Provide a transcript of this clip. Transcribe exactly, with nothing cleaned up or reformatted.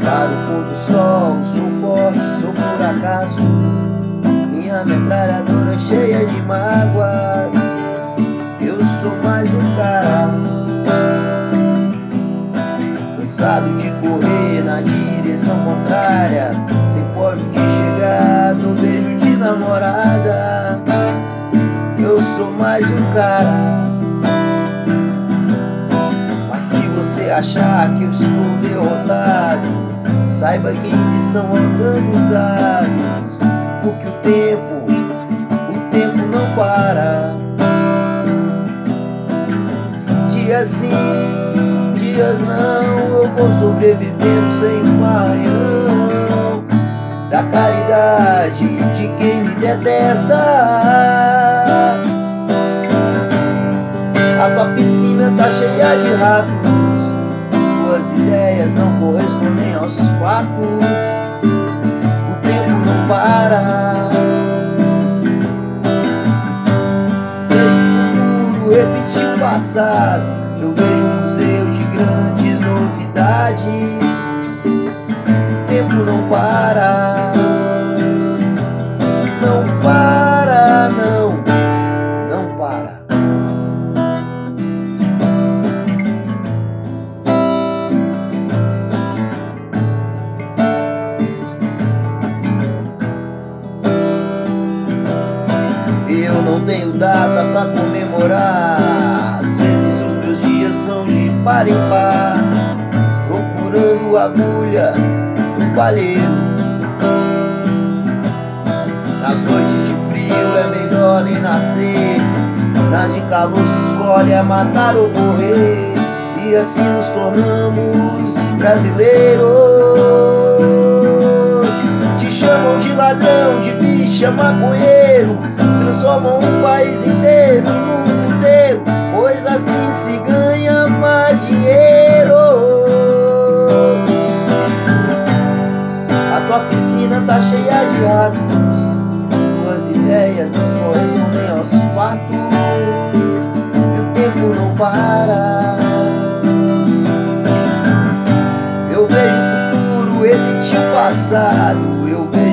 Para o pôr do sol, sou forte, sou por acaso. Minha metralhadora cheia de mágoas. Eu sou mais um cara cansado de correr na direção contrária, sem pódio de chegar no beijo de namorada. Eu sou mais um cara. Mas se você achar que eu estou derrotado, saiba que ainda estão andando os dados, porque o tempo, o tempo não para. Dias sim, dias não, eu vou sobrevivendo sem um arranhão da caridade de quem me detesta. A tua piscina tá cheia de ratos, tuas ideias não correspondem aos fatos. O tempo não para. Vejo o futuro repetir o passado, eu vejo um museu de grandes novidades. O tempo não para. Não para, não, não para. Eu não tenho data pra comemorar, às vezes os meus dias são de par em par, procurando agulha no palheiro. Nas noites de frio é melhor nem nascer, nas de calor se escolhe é matar ou morrer. E assim nos tornamos brasileiros. Te chamam de ladrão, de bicha, maconheiro, transformam um país inteiro num puteiro, pois assim se ganha mais dinheiro. A tua piscina tá cheia de ratos, tuas ideias não correspondem aos fatos, e o tempo não para. Eu vejo o futuro repetir o passado, eu vejo